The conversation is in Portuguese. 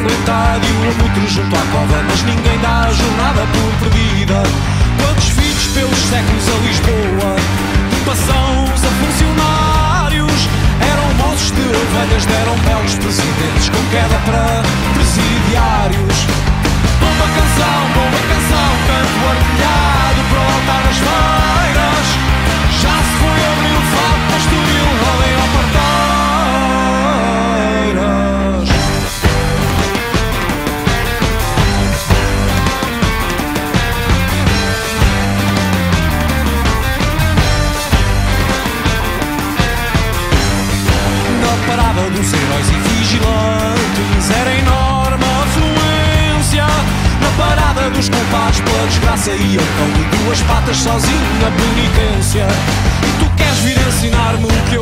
ensanguentado e o abutre junto à cova, mas ninguém dá a jornada por perdida. Quantos filhos pelos séculos a Lisboa, de passões a funcionários, eram moços de ovelhas, deram belos presidentes com queda para presidiários. Bomba canção, canto artilhado para o altar das feiras. Já se foi abrir o fato, pastoril, rodem ao parteiras. Na parada dos heróis e vigilantes era enorme a afluência. Na parada dos culpados pela desgraça e ao cão de duas patas sozinho na penitência. E tu queres vir ensinar-me o que eu